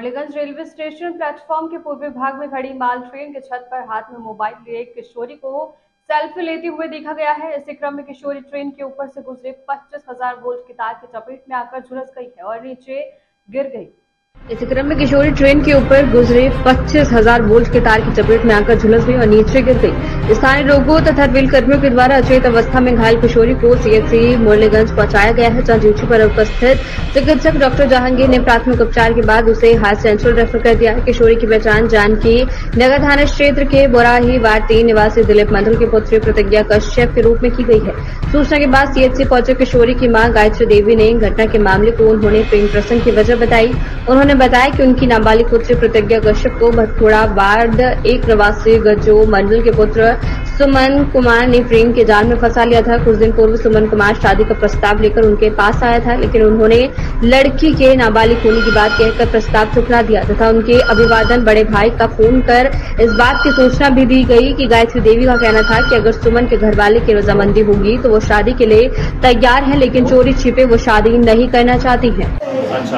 Murliganj railway station platform के पूर्वी भाग में खड़ी माल ट्रेन के छत पर हाथ में मोबाइल लिए एक किशोरी को सेल्फी लेते हुए देखा गया है। इसी क्रम में किशोरी ट्रेन के ऊपर से गुजरे 25,000 वोल्ट की तार की चपेट में आकर झुलस गई है और नीचे गिर गई। इसी क्रम में किशोरी ट्रेन के ऊपर गुजरे 25,000 वोल्ट के तार की चपेट में आकर झुलस गई और नीचे गिर गई। स्थानीय लोगों तथा रेल कर्मियों के द्वारा अचेत अवस्था में घायल किशोरी को सीएचसी मुरलीगंज पहुंचाया गया है, जहां ड्यूटी पर उपस्थित चिकित्सक डॉक्टर जहांगीर ने प्राथमिक उपचार के बाद उसे हाई सेंट्रल रेफर कर दिया। किशोरी की पहचान जानकी नगर थाना क्षेत्र के बोराही वार्ड 3 निवासी दिलीप मंडल की पुत्री प्रतिज्ञा कश्यप के रूप में की गई है। सूचना के बाद सीएचसी पहुंचे किशोरी की मां गायत्री देवी ने घटना के मामले को उन्होंने प्रेम प्रसंग की वजह बताई। उन्होंने बताया कि उनकी नाबालिग पुत्री प्रतिज्ञा कश्यप को भटखोड़ा वार्ड 1 प्रवासी गज्जो मंडल के पुत्र सुमन कुमार ने प्रेम के जाल में फंसा लिया था। कुछ दिन पूर्व सुमन कुमार शादी का प्रस्ताव लेकर उनके पास आया था, लेकिन उन्होंने लड़की के नाबालिग होने की बात कहकर प्रस्ताव ठुकरा दिया तथा उनके अभिवादन बड़े भाई का फोन कर इस बात की सूचना भी दी गई कि गायत्री देवी का कहना था कि अगर सुमन के घरवाले की रजामंदी होगी तो वो शादी के लिए तैयार है, लेकिन चोरी छिपे वो शादी नहीं करना चाहती है। अच्छा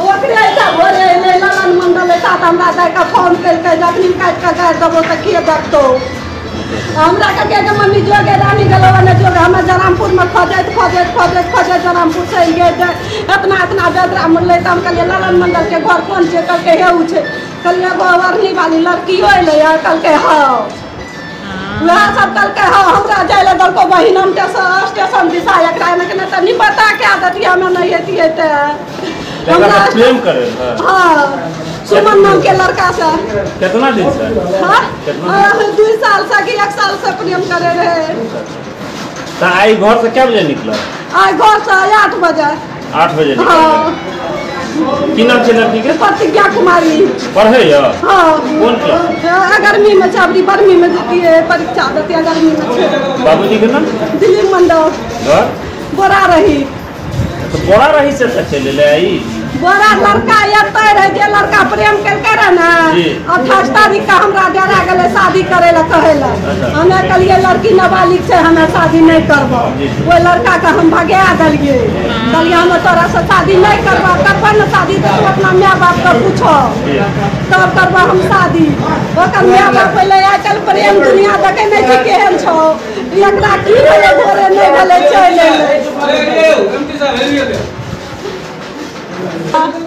हमरा के मम्मी जोगे रानी गलवा ने जोगे हम जरामपुर में खोजे जरामपुर से गए इतना बेदरा मिलले त हम कहलिए ललन मंडल के घर कौन छे कल के हेउ छे कहलिए गोवरनी वाली लड़की होइले यार कल के हां वह सब कल के हां हमरा जाइले दल को बहिन हम स्टेशन दिशा एकरा ने के त नहीं पता क्या दतिया में नहीं हेतिए त हमरा प्रेम करे हां सुमन नाम के लड़का से कितना दिन से हां 2 साल से कि 1 साल से प्रेम करे रहे। तो आई घर से क्या बजे निकला? आई घर से 8 बजे 8 बजे निकला। की नाम छे लड़की के? प्रतिज्ञा कुमारी। पढ़े या? हां कौन क्लास? 11वीं में छबरी 12वीं में देती है परीक्षा देती है 11वीं में छे। बाबूजी के नाम? दिलीप मंडल। घर बोरा रही। तो बोरा रही से चले ले आई बोरा लड़का एते रहे जे लड़का प्रेम करके रहे ना 28 तारीख का हमरा डेरा गेले शादी करे ला कहेला हमें कहलिए लड़की नाबालिग छे हमें शादी नहीं करबो वो लड़का का हम भगा देलिए कहलिए हम तोरा से शादी नहीं करबो करबो ना शादी तो अपना माँ बाप का पूछो तब करबो हम शादी ओकर माँ बाप पहले आजकल प्रेम दुनिया देखे नहीं छी केहन छो एकरा की भेले घरे नहीं भेले चले